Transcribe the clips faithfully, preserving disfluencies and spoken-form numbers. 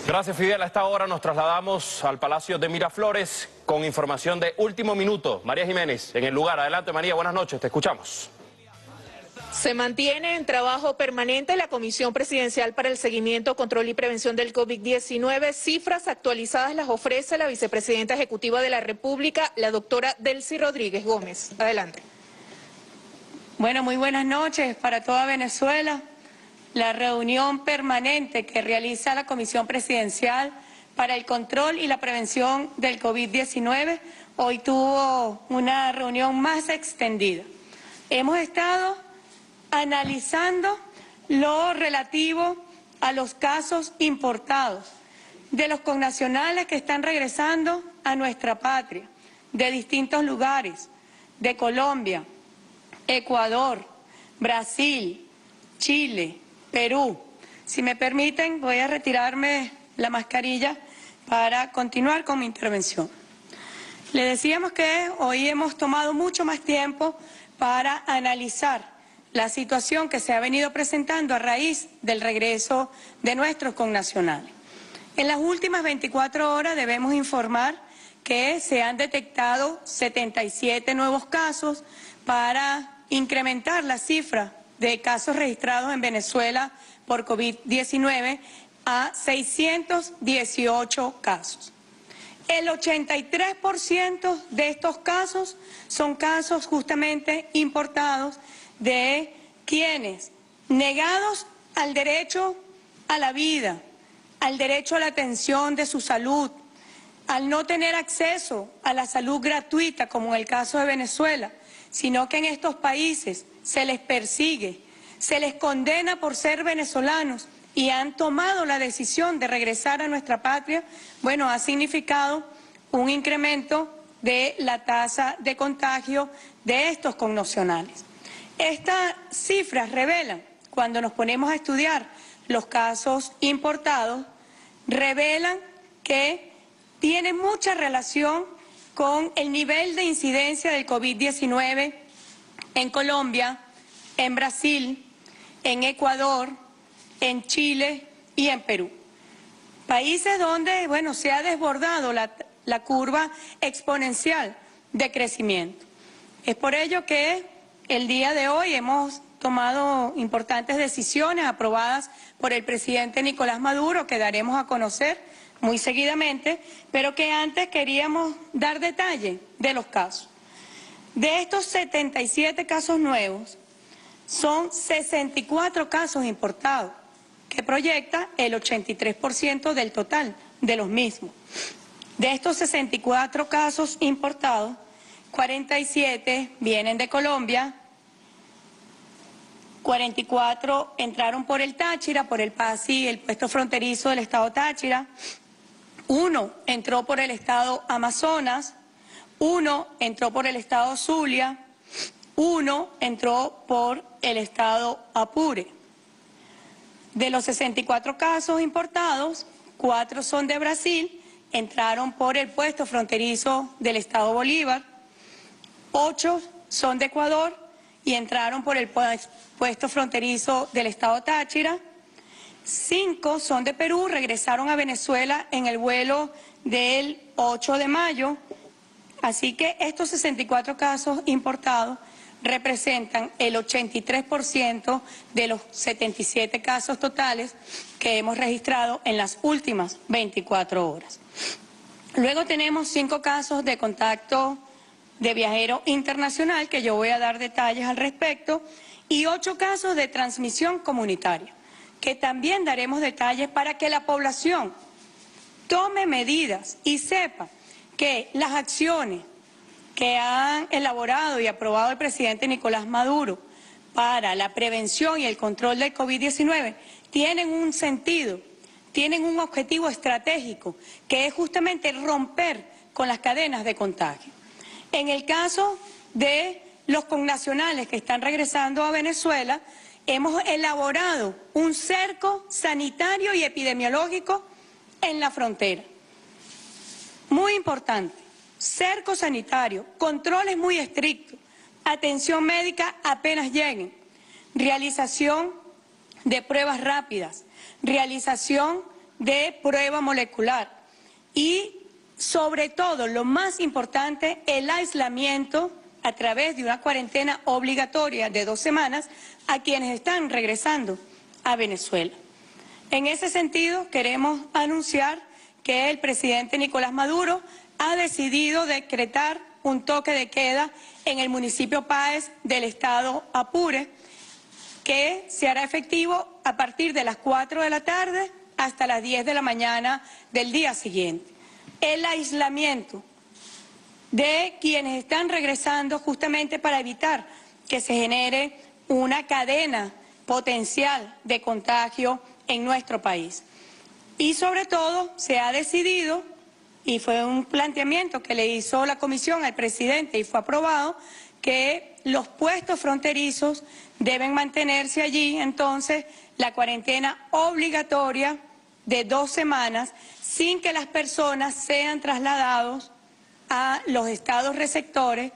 Gracias, Fidel. A esta hora nos trasladamos al Palacio de Miraflores con información de último minuto. María Jiménez, en el lugar. Adelante, María, buenas noches, te escuchamos. Se mantiene en trabajo permanente la Comisión Presidencial para el Seguimiento, Control y Prevención del COVID diecinueve. Cifras actualizadas las ofrece la Vicepresidenta Ejecutiva de la República, la doctora Delcy Rodríguez Gómez. Adelante. Bueno, muy buenas noches para toda Venezuela. La reunión permanente que realiza la Comisión Presidencial para el Control y la Prevención del COVID diecinueve hoy tuvo una reunión más extendida. Hemos estado analizando lo relativo a los casos importados de los connacionales que están regresando a nuestra patria, de distintos lugares, de Colombia, Ecuador, Brasil, Chile, Perú. Si me permiten, voy a retirarme la mascarilla para continuar con mi intervención. Le decíamos que hoy hemos tomado mucho más tiempo para analizar la situación que se ha venido presentando a raíz del regreso de nuestros connacionales. En las últimas veinticuatro horas debemos informar que se han detectado setenta y siete nuevos casos para incrementar la cifra de casos registrados en Venezuela por COVID diecinueve a seiscientos dieciocho casos. El ochenta y tres por ciento de estos casos son casos justamente importados de quienes, negados al derecho a la vida, al derecho a la atención de su salud, al no tener acceso a la salud gratuita, como en el caso de Venezuela, sino que en estos países se les persigue, se les condena por ser venezolanos y han tomado la decisión de regresar a nuestra patria, bueno, ha significado un incremento de la tasa de contagio de estos connacionales. Estas cifras revelan, cuando nos ponemos a estudiar los casos importados, revelan que tienen mucha relación con el nivel de incidencia del COVID diecinueve en Colombia, en Brasil, en Ecuador, en Chile y en Perú. Países donde, bueno, se ha desbordado la, la curva exponencial de crecimiento. Es por ello que el día de hoy hemos tomado importantes decisiones aprobadas por el presidente Nicolás Maduro, que daremos a conocer muy seguidamente, pero que antes queríamos dar detalle de los casos. De estos setenta y siete casos nuevos, son sesenta y cuatro casos importados, que proyecta el ochenta y tres por ciento del total de los mismos. De estos sesenta y cuatro casos importados, cuarenta y siete vienen de Colombia, cuarenta y cuatro entraron por el Táchira, por el P A S I, el puesto fronterizo del estado Táchira, uno entró por el estado Amazonas, uno entró por el estado Zulia, uno entró por el estado Apure. De los sesenta y cuatro casos importados, cuatro son de Brasil, entraron por el puesto fronterizo del estado Bolívar, ocho son de Ecuador y entraron por el puesto fronterizo del estado Táchira, cinco son de Perú, regresaron a Venezuela en el vuelo del ocho de mayo, así que estos sesenta y cuatro casos importados representan el ochenta y tres por ciento de los setenta y siete casos totales que hemos registrado en las últimas veinticuatro horas. Luego tenemos cinco casos de contacto de viajero internacional, que yo voy a dar detalles al respecto, y ocho casos de transmisión comunitaria, que también daremos detalles para que la población tome medidas y sepa que las acciones que han elaborado y aprobado el presidente Nicolás Maduro para la prevención y el control del COVID diecinueve tienen un sentido, tienen un objetivo estratégico, que es justamente romper con las cadenas de contagio. En el caso de los connacionales que están regresando a Venezuela, hemos elaborado un cerco sanitario y epidemiológico en la frontera. Muy importante, cerco sanitario, controles muy estrictos, atención médica apenas lleguen, realización de pruebas rápidas, realización de prueba molecular y, sobre todo, lo más importante, el aislamiento a través de una cuarentena obligatoria de dos semanas a quienes están regresando a Venezuela. En ese sentido, queremos anunciar que el presidente Nicolás Maduro ha decidido decretar un toque de queda en el municipio Páez del estado Apure, que se hará efectivo a partir de las cuatro de la tarde hasta las diez de la mañana del día siguiente. El aislamiento de quienes están regresando justamente para evitar que se genere una cadena potencial de contagio en nuestro país. Y sobre todo se ha decidido, y fue un planteamiento que le hizo la comisión al presidente y fue aprobado, que los puestos fronterizos deben mantenerse allí, entonces la cuarentena obligatoria de dos semanas sin que las personas sean trasladados a los estados receptores,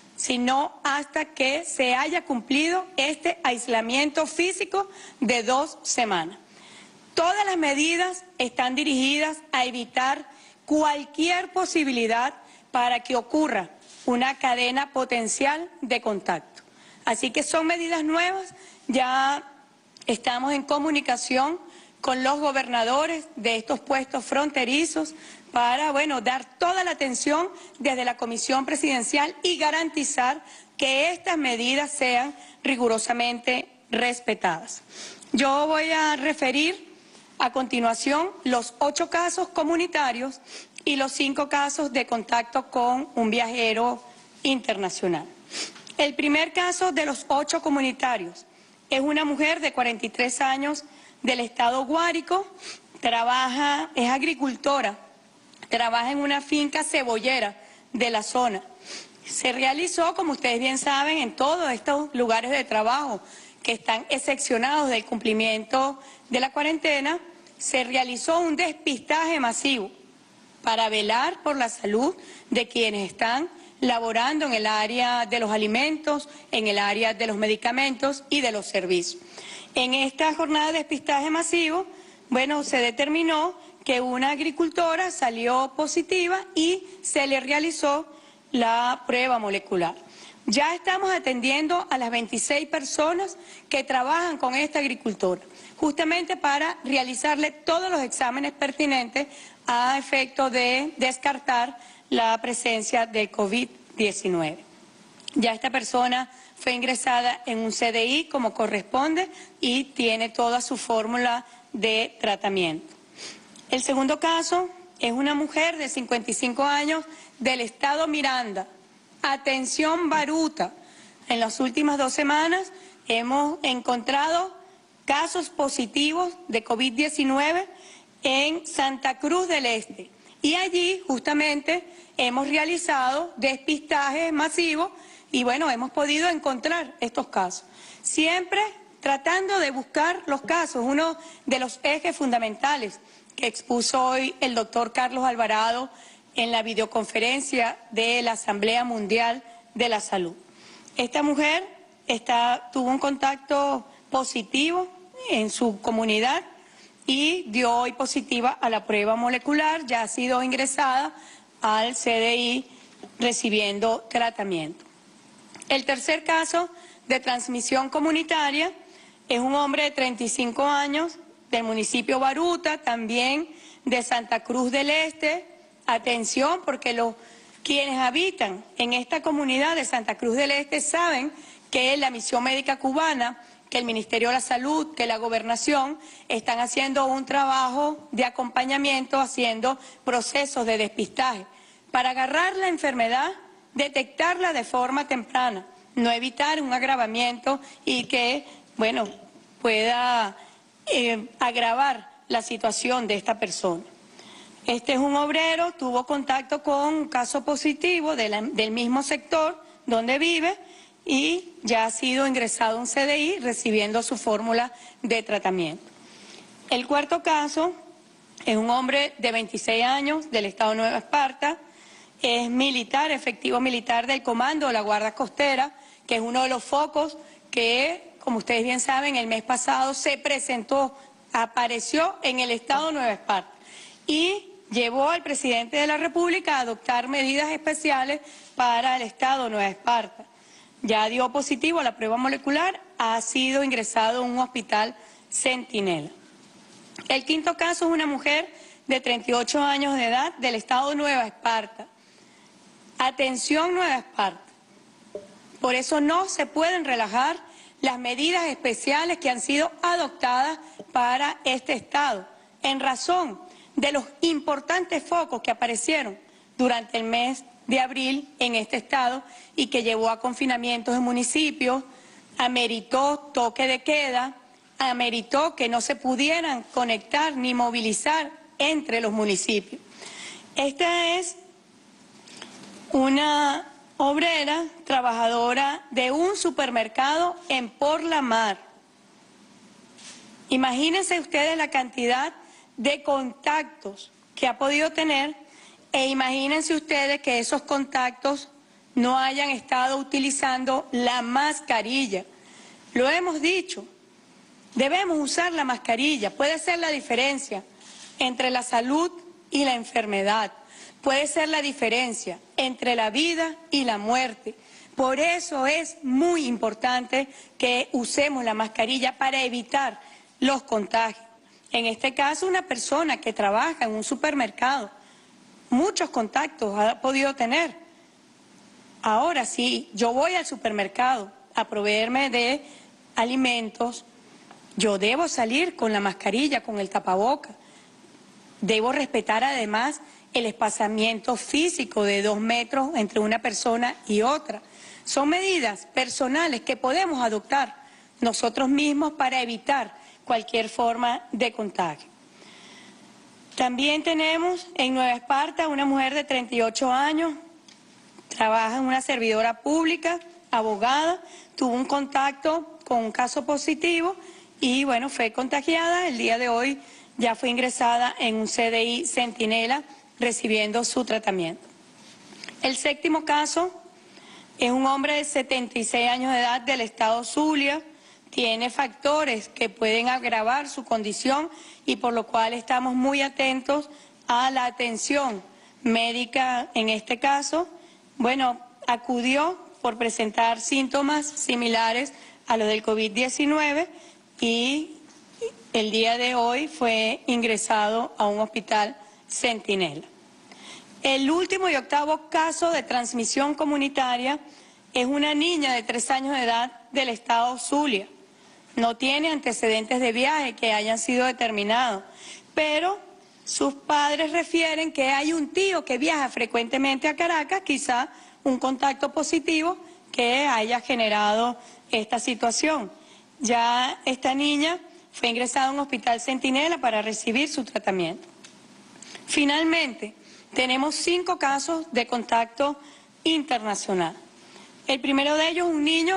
sino hasta que se haya cumplido este aislamiento físico de dos semanas. Todas las medidas están dirigidas a evitar cualquier posibilidad para que ocurra una cadena potencial de contacto. Así que son medidas nuevas, ya estamos en comunicación con los gobernadores de estos puestos fronterizos para, bueno, dar toda la atención desde la Comisión Presidencial y garantizar que estas medidas sean rigurosamente respetadas. Yo voy a referir a continuación los ocho casos comunitarios y los cinco casos de contacto con un viajero internacional. El primer caso de los ocho comunitarios es una mujer de cuarenta y tres años del estado Guárico, trabaja, es agricultora, trabaja en una finca cebollera de la zona. Se realizó, como ustedes bien saben, en todos estos lugares de trabajo que están excepcionados del cumplimiento de la cuarentena, se realizó un despistaje masivo para velar por la salud de quienes están laborando en el área de los alimentos, en el área de los medicamentos y de los servicios. En esta jornada de despistaje masivo, bueno, se determinó que una agricultora salió positiva y se le realizó la prueba molecular. Ya estamos atendiendo a las veintiséis personas que trabajan con esta agricultora, justamente para realizarle todos los exámenes pertinentes a efecto de descartar la presencia de COVID diecinueve. Ya esta persona fue ingresada en un C D I como corresponde y tiene toda su fórmula de tratamiento. El segundo caso es una mujer de cincuenta y cinco años del estado Miranda. Atención Baruta, en las últimas dos semanas hemos encontrado casos positivos de COVID diecinueve en Santa Cruz del Este y allí justamente hemos realizado despistajes masivos y bueno, hemos podido encontrar estos casos. Siempre tratando de buscar los casos, uno de los ejes fundamentales que expuso hoy el doctor Carlos Alvarado en la videoconferencia de la Asamblea Mundial de la Salud. Esta mujer está, tuvo un contacto positivo en su comunidad y dio hoy positiva a la prueba molecular, ya ha sido ingresada al C D I recibiendo tratamiento. El tercer caso de transmisión comunitaria es un hombre de treinta y cinco años del municipio Baruta, también de Santa Cruz del Este. Atención, porque los, quienes habitan en esta comunidad de Santa Cruz del Este saben que la Misión Médica Cubana, que el Ministerio de la Salud, que la Gobernación están haciendo un trabajo de acompañamiento, haciendo procesos de despistaje para agarrar la enfermedad, detectarla de forma temprana, no evitar un agravamiento y que, bueno, pueda eh, agravar la situación de esta persona. Este es un obrero, tuvo contacto con un caso positivo de la, del mismo sector donde vive y ya ha sido ingresado a un C D I recibiendo su fórmula de tratamiento. El cuarto caso es un hombre de veintiséis años del estado Nueva Esparta, es militar, efectivo militar del Comando de la Guardia Costera, que es uno de los focos que, como ustedes bien saben, el mes pasado se presentó apareció en el estado de Nueva Esparta y llevó al presidente de la República a adoptar medidas especiales para el estado de Nueva Esparta. Ya dio positivo a la prueba molecular, ha sido ingresado a un hospital Centinela. El quinto caso es una mujer de treinta y ocho años de edad del estado de Nueva Esparta. Atención, Nueva Esparta. Por eso no se pueden relajar las medidas especiales que han sido adoptadas para este estado, en razón de los importantes focos que aparecieron durante el mes de abril en este estado y que llevó a confinamientos en municipios, ameritó toque de queda, ameritó que no se pudieran conectar ni movilizar entre los municipios. Esta es una obrera, trabajadora de un supermercado en Por la Mar. Imagínense ustedes la cantidad de contactos que ha podido tener e imagínense ustedes que esos contactos no hayan estado utilizando la mascarilla. Lo hemos dicho, debemos usar la mascarilla, puede ser la diferencia entre la salud y la enfermedad, puede ser la diferencia entre la vida y la muerte. Por eso es muy importante que usemos la mascarilla para evitar los contagios. En este caso, una persona que trabaja en un supermercado, muchos contactos ha podido tener. Ahora, si yo voy al supermercado a proveerme de alimentos, yo debo salir con la mascarilla, con el tapaboca. Debo respetar además el espaciamiento físico de dos metros entre una persona y otra. Son medidas personales que podemos adoptar nosotros mismos para evitar cualquier forma de contagio. También tenemos en Nueva Esparta una mujer de treinta y ocho años, trabaja en una servidora pública, abogada, tuvo un contacto con un caso positivo y bueno, fue contagiada. El día de hoy ya fue ingresada en un C D I Centinela recibiendo su tratamiento. El séptimo caso es un hombre de setenta y seis años de edad del estado Zulia. Tiene factores que pueden agravar su condición y por lo cual estamos muy atentos a la atención médica en este caso. Bueno, acudió por presentar síntomas similares a los del COVID diecinueve y el día de hoy fue ingresado a un hospital Centinela. El último y octavo caso de transmisión comunitaria es una niña de tres años de edad del estado Zulia. No tiene antecedentes de viaje que hayan sido determinados, pero sus padres refieren que hay un tío que viaja frecuentemente a Caracas, quizá un contacto positivo que haya generado esta situación. Ya esta niña fue ingresada a un hospital Centinela para recibir su tratamiento. Finalmente, tenemos cinco casos de contacto internacional. El primero de ellos, un niño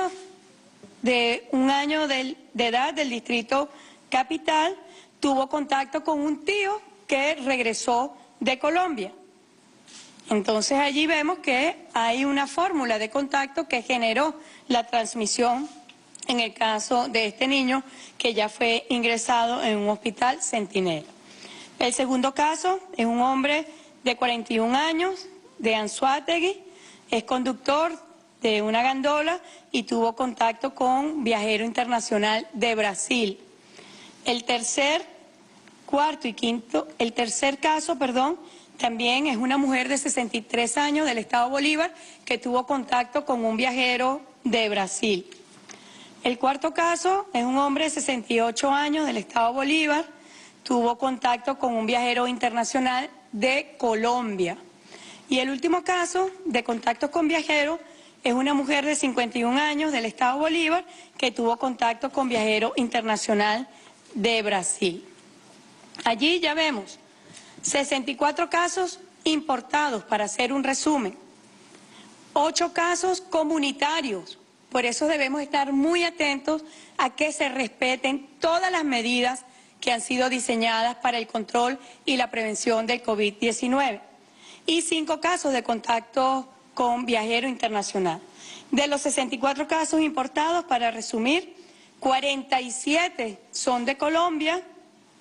de un año de, de edad del distrito capital, tuvo contacto con un tío que regresó de Colombia. Entonces allí vemos que hay una fórmula de contacto que generó la transmisión en el caso de este niño que ya fue ingresado en un hospital Centinela. El segundo caso es un hombre de cuarenta y un años de Anzoátegui, es conductor de una gandola y tuvo contacto con viajero internacional de Brasil. El tercer, cuarto y quinto, el tercer caso, perdón, también es una mujer de sesenta y tres años del estado Bolívar que tuvo contacto con un viajero de Brasil. El cuarto caso es un hombre de sesenta y ocho años del estado Bolívar, tuvo contacto con un viajero internacional de Colombia. Y el último caso de contacto con viajeros es una mujer de cincuenta y un años del estado Bolívar que tuvo contacto con viajero internacional de Brasil. Allí ya vemos sesenta y cuatro casos importados, para hacer un resumen, ocho casos comunitarios. Por eso debemos estar muy atentos a que se respeten todas las medidas que han sido diseñadas para el control y la prevención del COVID diecinueve. Y cinco casos de contacto con viajero internacional. De los sesenta y cuatro casos importados, para resumir, cuarenta y siete son de Colombia,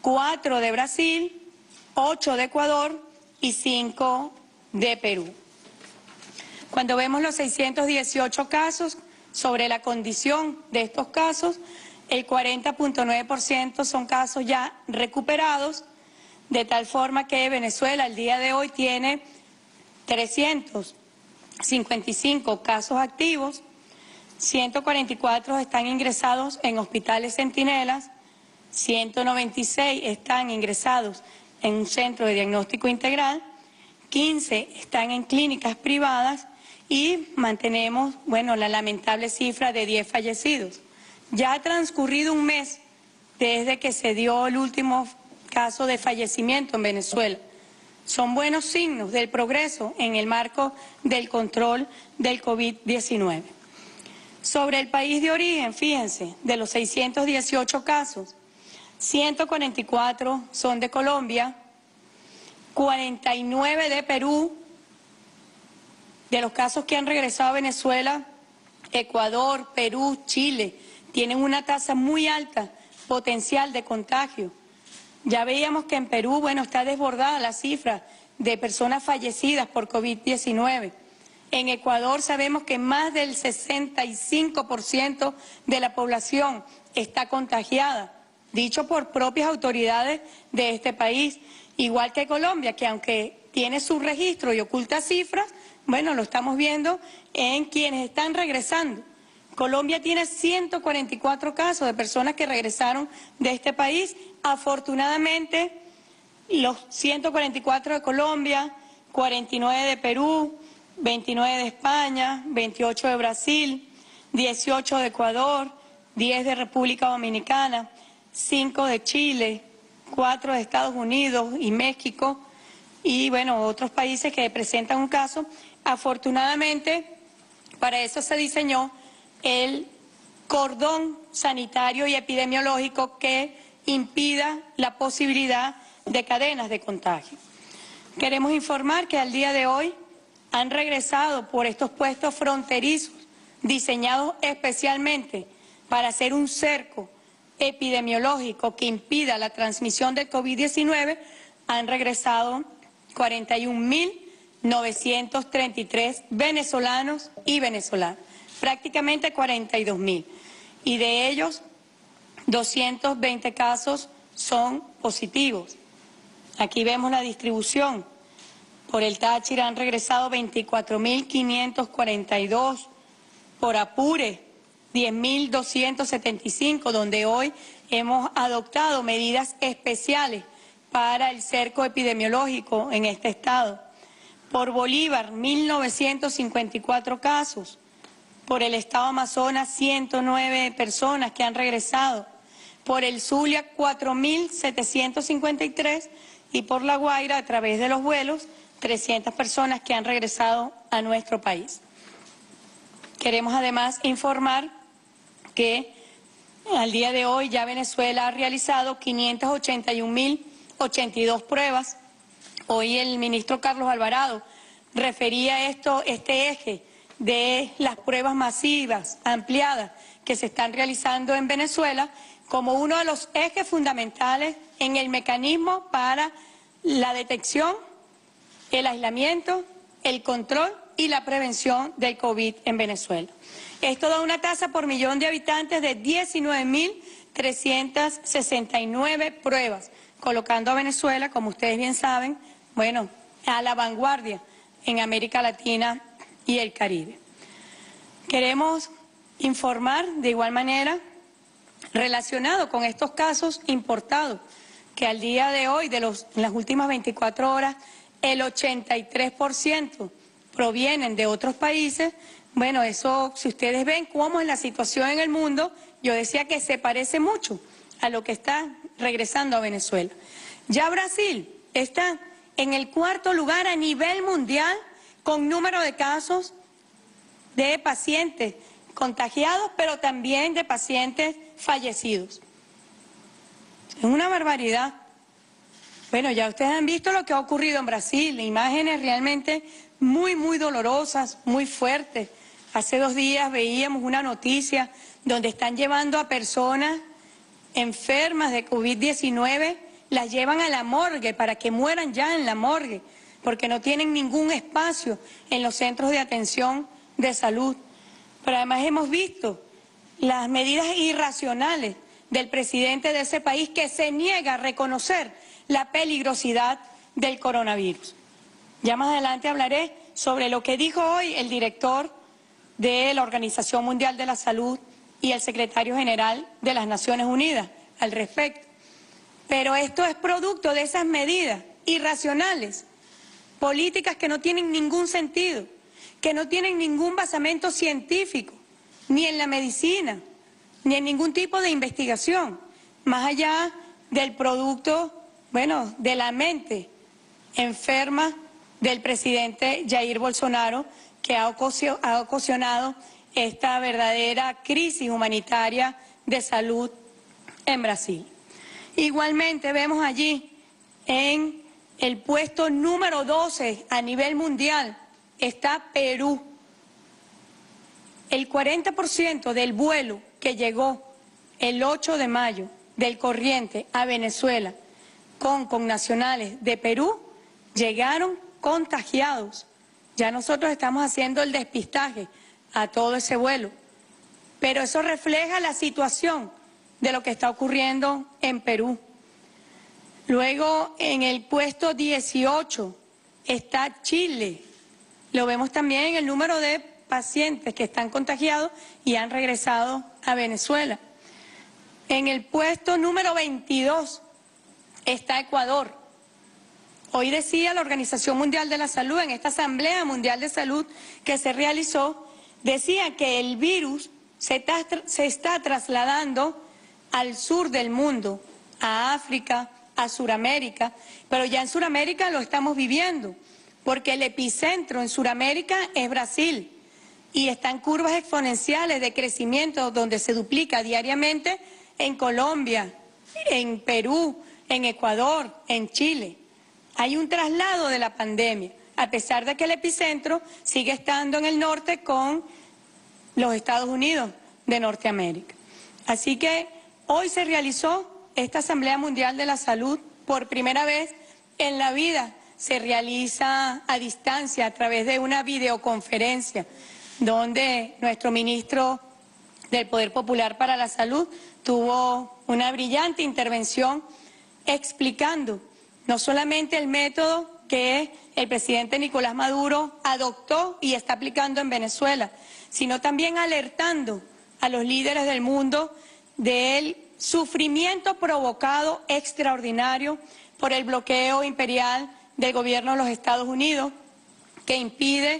cuatro de Brasil, ocho de Ecuador y cinco de Perú. Cuando vemos los seiscientos dieciocho casos, sobre la condición de estos casos, el cuarenta punto nueve por ciento son casos ya recuperados, de tal forma que Venezuela al día de hoy tiene trescientos cincuenta y cinco casos activos, ciento cuarenta y cuatro están ingresados en hospitales centinelas, ciento noventa y seis están ingresados en un centro de diagnóstico integral, quince están en clínicas privadas y mantenemos, bueno, la lamentable cifra de diez fallecidos. Ya ha transcurrido un mes desde que se dio el último caso de fallecimiento en Venezuela. Son buenos signos del progreso en el marco del control del COVID diecinueve. Sobre el país de origen, fíjense, de los seiscientos dieciocho casos, ciento cuarenta y cuatro son de Colombia, cuarenta y nueve de Perú. De los casos que han regresado a Venezuela, Ecuador, Perú, Chile, tienen una tasa muy alta potencial de contagio. Ya veíamos que en Perú, bueno, está desbordada la cifra de personas fallecidas por COVID diecinueve. En Ecuador sabemos que más del sesenta y cinco por ciento de la población está contagiada, dicho por propias autoridades de este país. Igual que Colombia, que aunque tiene su registro y oculta cifras, bueno, lo estamos viendo en quienes están regresando. Colombia tiene ciento cuarenta y cuatro casos de personas que regresaron de este país. Afortunadamente, los ciento cuarenta y cuatro de Colombia, cuarenta y nueve de Perú, veintinueve de España, veintiocho de Brasil, dieciocho de Ecuador, diez de República Dominicana, cinco de Chile, cuatro de Estados Unidos y México, y bueno, otros países que presentan un caso. Afortunadamente, para eso se diseñó el cordón sanitario y epidemiológico que impida la posibilidad de cadenas de contagio. Queremos informar que al día de hoy han regresado por estos puestos fronterizos diseñados especialmente para hacer un cerco epidemiológico que impida la transmisión del COVID diecinueve, han regresado cuarenta y un mil novecientos treinta y tres venezolanos y venezolanas, prácticamente cuarenta y dos mil, y de ellos doscientos veinte casos son positivos. Aquí vemos la distribución. Por el Táchira han regresado veinticuatro mil quinientos cuarenta y dos, por Apure diez mil doscientos setenta y cinco, donde hoy hemos adoptado medidas especiales para el cerco epidemiológico en este estado. Por Bolívar, mil novecientos cincuenta y cuatro casos. Por el estado Amazonas, ciento nueve personas que han regresado. Por el Zulia, cuatro mil setecientos cincuenta y tres. Y por La Guaira, a través de los vuelos, trescientas personas que han regresado a nuestro país. Queremos además informar que al día de hoy ya Venezuela ha realizado quinientas ochenta y un mil ochenta y dos pruebas. Hoy el ministro Carlos Alvarado refería esto, este eje de las pruebas masivas, ampliadas, que se están realizando en Venezuela, como uno de los ejes fundamentales en el mecanismo para la detección, el aislamiento, el control y la prevención del COVID en Venezuela. Esto da una tasa por millón de habitantes de diecinueve mil trescientas sesenta y nueve pruebas, colocando a Venezuela, como ustedes bien saben, bueno, a la vanguardia en América Latina y el Caribe. Queremos informar de igual manera, relacionado con estos casos importados, que al día de hoy, de los, en las últimas veinticuatro horas, el ochenta y tres por ciento provienen de otros países. Bueno, eso, si ustedes ven cómo es la situación en el mundo, yo decía que se parece mucho a lo que está regresando a Venezuela. Ya Brasil está en el cuarto lugar a nivel mundial con número de casos de pacientes contagiados, pero también de pacientes fallecidos. Es una barbaridad. Bueno, ya ustedes han visto lo que ha ocurrido en Brasil, imágenes realmente muy, muy dolorosas, muy fuertes. Hace dos días veíamos una noticia donde están llevando a personas enfermas de COVID diecinueve las llevan a la morgue para que mueran ya en la morgue, porque no tienen ningún espacio en los centros de atención de salud. Pero además hemos visto las medidas irracionales del presidente de ese país, que se niega a reconocer la peligrosidad del coronavirus. Ya más adelante hablaré sobre lo que dijo hoy el director de la Organización Mundial de la Salud y el secretario general de las Naciones Unidas al respecto. Pero esto es producto de esas medidas irracionales, políticas que no tienen ningún sentido, que no tienen ningún basamento científico, ni en la medicina, ni en ningún tipo de investigación, más allá del producto, bueno, de la mente enferma del presidente Jair Bolsonaro, que ha ocasionado esta verdadera crisis humanitaria de salud en Brasil. Igualmente vemos allí en el puesto número doce a nivel mundial está Perú. El cuarenta por ciento del vuelo que llegó el ocho de mayo del corriente a Venezuela con connacionales de Perú llegaron contagiados. Ya nosotros estamos haciendo el despistaje a todo ese vuelo, pero eso refleja la situación de lo que está ocurriendo en Perú. Luego, en el puesto dieciocho está Chile. Lo vemos también en el número de pacientes que están contagiados y han regresado a Venezuela. En el puesto número veintidós está Ecuador. Hoy decía la Organización Mundial de la Salud, en esta Asamblea Mundial de Salud que se realizó, decía que el virus se está, se está trasladando al sur del mundo, a África, a Suramérica, pero ya en Suramérica lo estamos viviendo, porque el epicentro en Suramérica es Brasil y están curvas exponenciales de crecimiento donde se duplica diariamente en Colombia, en Perú, en Ecuador, en Chile. Hay un traslado de la pandemia, a pesar de que el epicentro sigue estando en el norte con los Estados Unidos de Norteamérica. Así que hoy se realizó esta Asamblea Mundial de la Salud por primera vez en la vida. Se realiza a distancia a través de una videoconferencia donde nuestro ministro del Poder Popular para la Salud tuvo una brillante intervención explicando no solamente el método que el presidente Nicolás Maduro adoptó y está aplicando en Venezuela, sino también alertando a los líderes del mundo del sufrimiento provocado extraordinario por el bloqueo imperial del gobierno de los Estados Unidos, que impide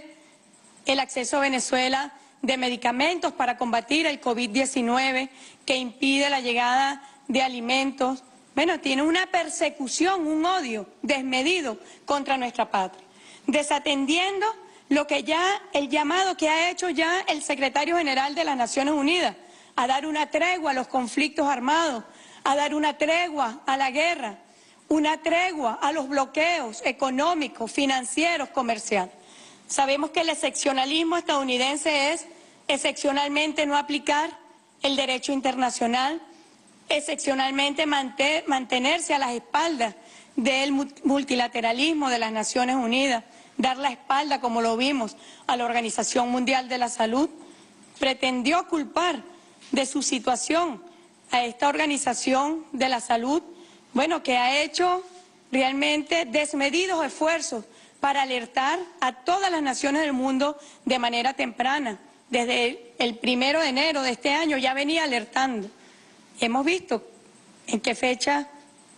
el acceso a Venezuela de medicamentos para combatir el COVID diecinueve, que impide la llegada de alimentos. Bueno, tiene una persecución, un odio desmedido contra nuestra patria, desatendiendo lo que ya, el llamado que ha hecho ya el secretario general de las Naciones Unidas, a dar una tregua a los conflictos armados, a dar una tregua a la guerra, una tregua a los bloqueos económicos, financieros, comerciales. Sabemos que el excepcionalismo estadounidense es excepcionalmente no aplicar el derecho internacional, excepcionalmente mantenerse a las espaldas del multilateralismo de las Naciones Unidas, dar la espalda, como lo vimos, a la Organización Mundial de la Salud. Pretendió culpar de su situación a esta Organización de la Salud, bueno, que ha hecho realmente desmedidos esfuerzos para alertar a todas las naciones del mundo de manera temprana. Desde el primero de enero de este año ya venía alertando. Hemos visto en qué fecha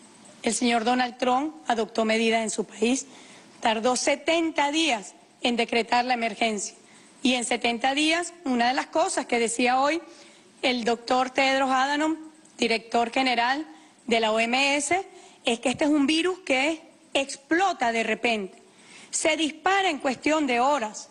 el señor Donald Trump adoptó medidas en su país. Tardó setenta días en decretar la emergencia. Y en setenta días, una de las cosas que decía hoy el doctor Tedros Adhanom, director general de la O M S, es que este es un virus que explota de repente, se dispara en cuestión de horas.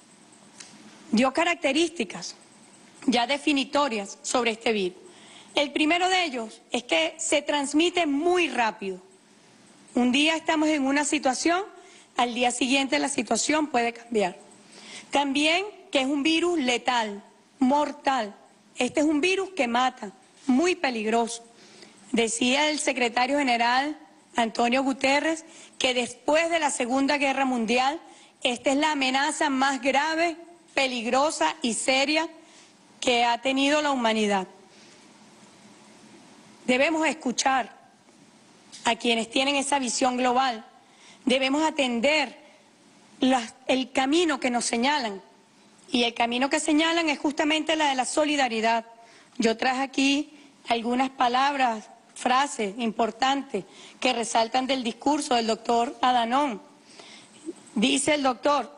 Dio características ya definitorias sobre este virus. El primero de ellos es que se transmite muy rápido. Un día estamos en una situación, al día siguiente la situación puede cambiar. También que es un virus letal, mortal. Este es un virus que mata, muy peligroso. Decía el secretario general Antonio Guterres, que después de la Segunda Guerra Mundial, esta es la amenaza más grave, peligrosa y seria que ha tenido la humanidad. Debemos escuchar a quienes tienen esa visión global, debemos atender las, el camino que nos señalan, y el camino que señalan es justamente la de la solidaridad. Yo traje aquí algunas palabras, frases importantes que resaltan del discurso del doctor Adhanom. Dice el doctor: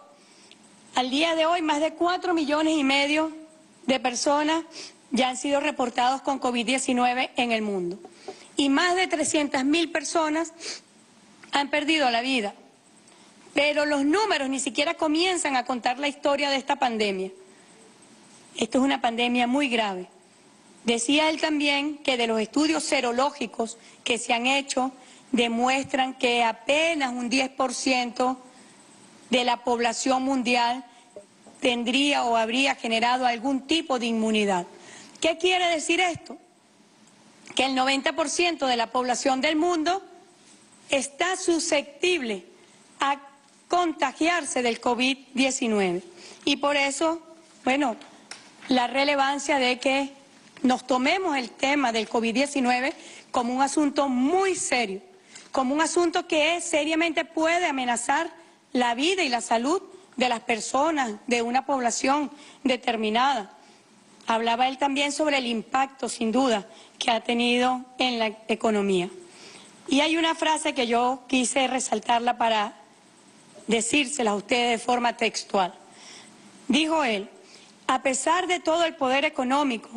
al día de hoy más de cuatro millones y medio de personas ya han sido reportados con COVID diecinueve en el mundo y más de trescientas mil personas han perdido la vida. Pero los números ni siquiera comienzan a contar la historia de esta pandemia. Esto es una pandemia muy grave. Decía él también que de los estudios serológicos que se han hecho demuestran que apenas un diez por ciento de la población mundial tendría o habría generado algún tipo de inmunidad. ¿Qué quiere decir esto? Que el noventa por ciento de la población del mundo está susceptible a contagiarse del COVID diecinueve. Y por eso, bueno, la relevancia de que nos tomemos el tema del COVID diecinueve como un asunto muy serio, como un asunto que seriamente puede amenazar la vida y la salud de las personas, de una población determinada. Hablaba él también sobre el impacto, sin duda, que ha tenido en la economía. Y hay una frase que yo quise resaltarla para decírsela a ustedes de forma textual. Dijo él: a pesar de todo el poder económico,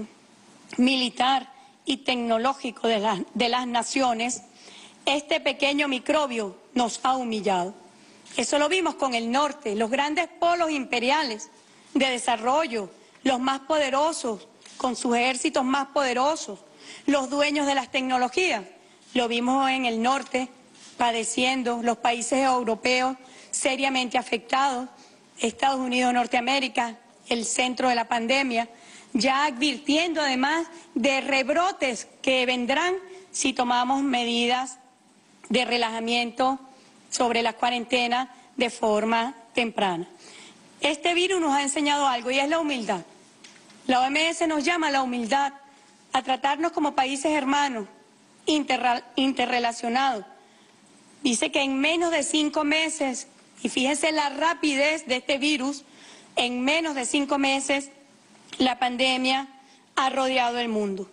militar y tecnológico de, la, de las naciones, este pequeño microbio nos ha humillado. Eso lo vimos con el norte, los grandes polos imperiales de desarrollo, los más poderosos, con sus ejércitos más poderosos, los dueños de las tecnologías. Lo vimos en el norte, padeciendo, los países europeos seriamente afectados, Estados Unidos, Norteamérica, el centro de la pandemia, ya advirtiendo además de rebrotes que vendrán si tomamos medidas de relajamiento sobre la cuarentena de forma temprana. Este virus nos ha enseñado algo y es la humildad. La O M S nos llama a la humildad, a tratarnos como países hermanos, interra- interrelacionados. Dice que en menos de cinco meses, y fíjense la rapidez de este virus, en menos de cinco meses la pandemia ha rodeado el mundo.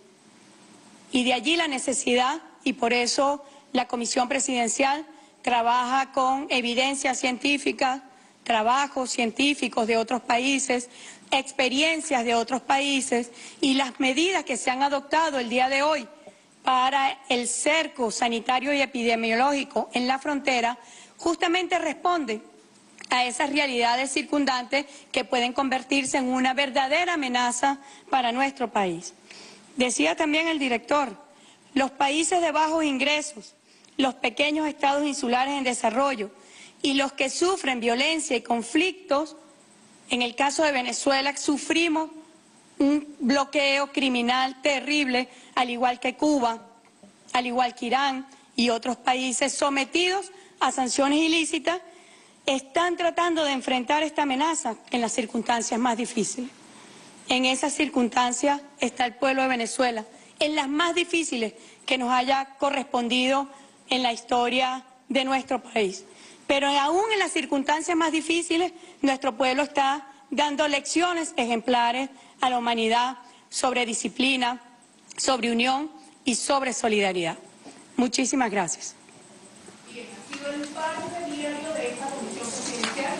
Y de allí la necesidad, y por eso la Comisión Presidencial trabaja con evidencia científica, trabajos científicos de otros países, experiencias de otros países y las medidas que se han adoptado el día de hoy para el cerco sanitario y epidemiológico en la frontera, justamente responden a esas realidades circundantes que pueden convertirse en una verdadera amenaza para nuestro país. Decía también el director, los países de bajos ingresos, los pequeños estados insulares en desarrollo y los que sufren violencia y conflictos, en el caso de Venezuela sufrimos un bloqueo criminal terrible, al igual que Cuba, al igual que Irán y otros países sometidos a sanciones ilícitas, están tratando de enfrentar esta amenaza en las circunstancias más difíciles. En esas circunstancias está el pueblo de Venezuela, en las más difíciles que nos haya correspondido en la historia de nuestro país. Pero aún en las circunstancias más difíciles, nuestro pueblo está dando lecciones ejemplares a la humanidad sobre disciplina, sobre unión y sobre solidaridad. Muchísimas gracias. Bien, ha sido el parte diario de esta comisión presidencial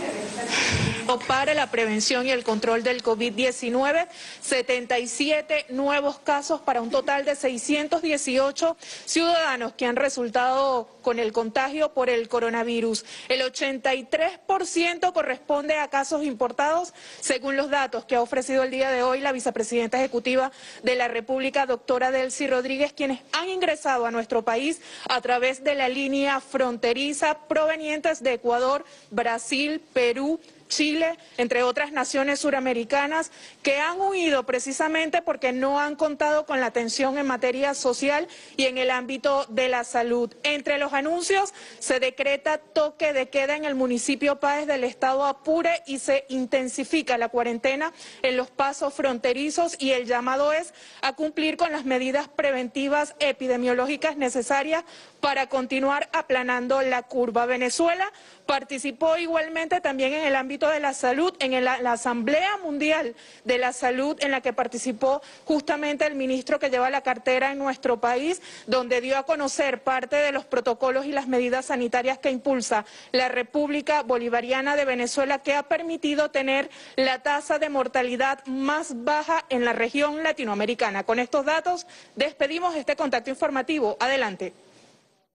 para la prevención y el control del COVID diecinueve, setenta y siete nuevos casos para un total de seiscientos dieciocho ciudadanos que han resultado con el contagio por el coronavirus. El ochenta y tres por ciento corresponde a casos importados, según los datos que ha ofrecido el día de hoy la vicepresidenta ejecutiva de la República, doctora Delcy Rodríguez, quienes han ingresado a nuestro país a través de la línea fronteriza provenientes de Ecuador, Brasil, Perú, Chile, entre otras naciones suramericanas, que han huido precisamente porque no han contado con la atención en materia social y en el ámbito de la salud. Entre los anuncios se decreta toque de queda en el municipio Páez del estado Apure y se intensifica la cuarentena en los pasos fronterizos, y el llamado es a cumplir con las medidas preventivas epidemiológicas necesarias para continuar aplanando la curva. Venezuela participó igualmente también en el ámbito de la salud, en el, la Asamblea Mundial de la Salud, en la que participó justamente el ministro que lleva la cartera en nuestro país, donde dio a conocer parte de los protocolos y las medidas sanitarias que impulsa la República Bolivariana de Venezuela, que ha permitido tener la tasa de mortalidad más baja en la región latinoamericana. Con estos datos despedimos este contacto informativo. Adelante.